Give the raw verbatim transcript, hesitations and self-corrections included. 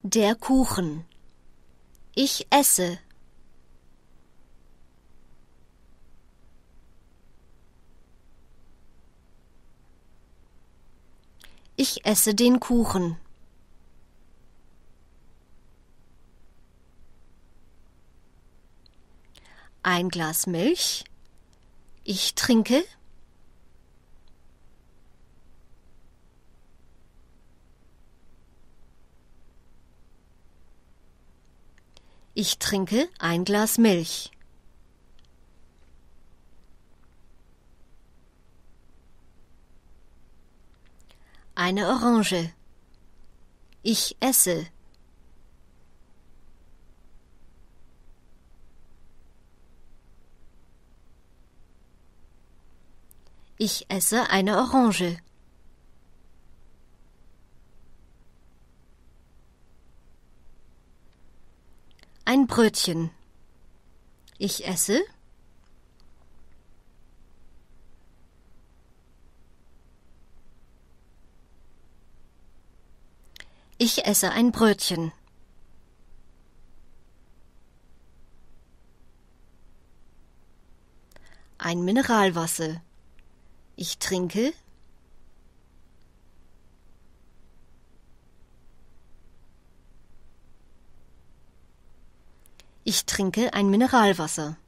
Der Kuchen. Ich esse. Ich esse den Kuchen. Ein Glas Milch. Ich trinke. Ich trinke ein Glas Milch. Eine Orange. Ich esse. Ich esse eine Orange. Ein Brötchen. Ich esse. Ich esse ein Brötchen. Ein Mineralwasser. Ich trinke. Ich trinke ein Mineralwasser.